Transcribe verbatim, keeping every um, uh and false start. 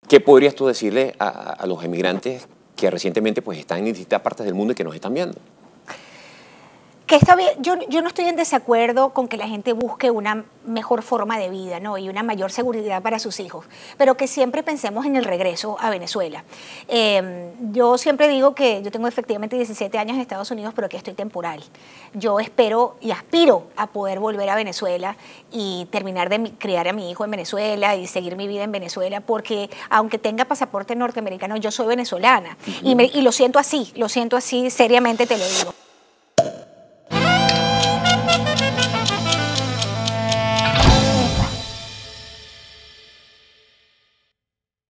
¿Qué podrías tú decirle a, a los emigrantes que recientemente pues, están en distintas partes del mundo y que nos están viendo? Que está bien, yo, yo no estoy en desacuerdo con que la gente busque una mejor forma de vida, ¿no? Y una mayor seguridad para sus hijos, pero que siempre pensemos en el regreso a Venezuela. Eh, yo siempre digo que yo tengo efectivamente diecisiete años en Estados Unidos, pero que estoy temporal. Yo espero y aspiro a poder volver a Venezuela y terminar de mi, criar a mi hijo en Venezuela y seguir mi vida en Venezuela, porque aunque tenga pasaporte norteamericano, yo soy venezolana. Uh-huh. y, me, y lo siento así, lo siento así, seriamente te lo digo.